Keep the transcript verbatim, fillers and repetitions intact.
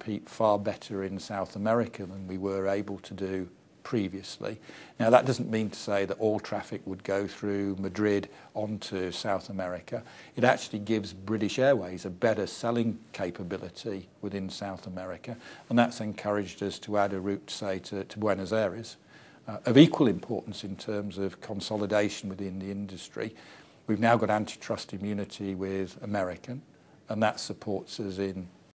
compete far better in South America than we were able to do previously. Now, that doesn't mean to say that all traffic would go through Madrid onto South America. It actually gives British Airways a better selling capability within South America, and that's encouraged us to add a route, say, to, to Buenos Aires. Uh, of equal importance in terms of consolidation within the industry, we've now got antitrust immunity with American, and that supports us in